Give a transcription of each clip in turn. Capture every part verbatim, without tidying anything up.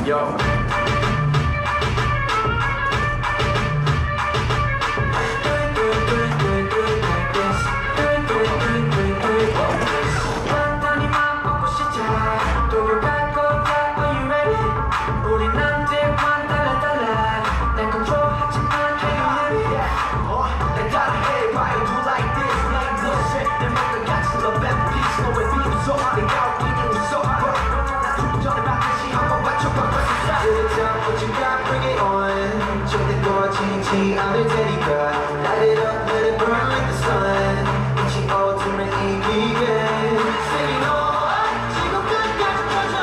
Yo. I'm 테니까 light it up, let it burn like the sun. 빛이 ultimately begin. Singing on, 지금 끝까지 펴져.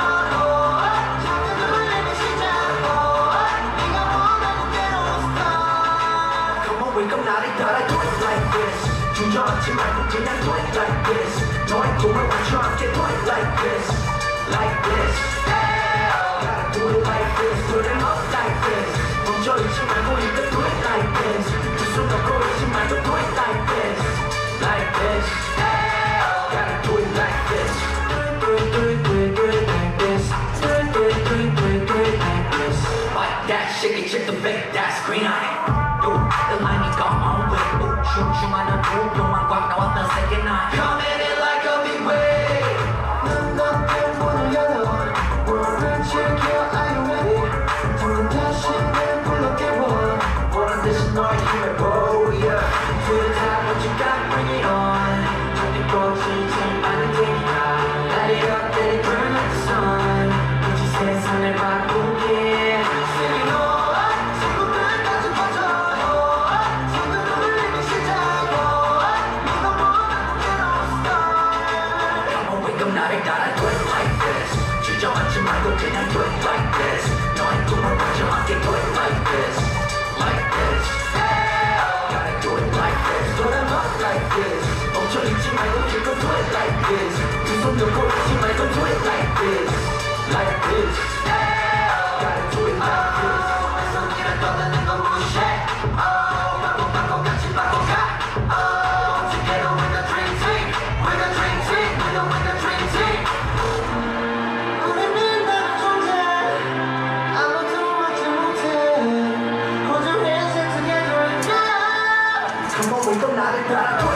작은 눈을 시작. 네가 원하는 대로 start. Come on, wake up, 나를 따라 do it like this. 주저앉지 말고 그냥 do it like this. 너의 꿈을 맞춰 함께 do it like this, like this. Gotta do it like this, put it up like this. 멈춰있지 말고 이거 do it like this. 두손 놓고 있지 말고 do it like this, like this. Gotta do it like this. Do it, do it, do it, do it like this. Do it, do it, do it, do it, do it like this. Like that, shake it, shake the bake, that's green eye. Yo, the line you got on with. 슝슝하는 우병만 꽉 나왔던 second night. Coming in like a big wave. 눈 덮인 문을 열어. world을 즐겨, are you ready? 방금 다시 날 불러깨워. 보란 듯이 너의 힘을 보여. To the top, what you got, bring it on. 절대 꽂히지 않을 테니까. Light it up, let it burn like the sun. 빛이 세상을 바꾸게. Singing on, 지금 끝까지 퍼져. 지금 울리기 시작. 네가 원하는 대로 start. Come on, wake up, 나를 따라 do it like this. 주저앉지 말고 그냥 do it like this. 너의 꿈을 맞춰 함께 do it like this, like this. Gotta do it like this, put them up like this. 멈춰있지 말고 keep on do it like this. 두 손 놓고 있지 말고 do it like this, like this. Gotta do it like this. 손길을 떠드는 건 무시해. 바꿔 바꿔 같이 바꿔가. Together with the dream team, with the dream team, with the with the dream team. 우리는 다 존재. 아무도 막지 못해. Hold your hands and together and now. Come on, wake up, 나를 따라.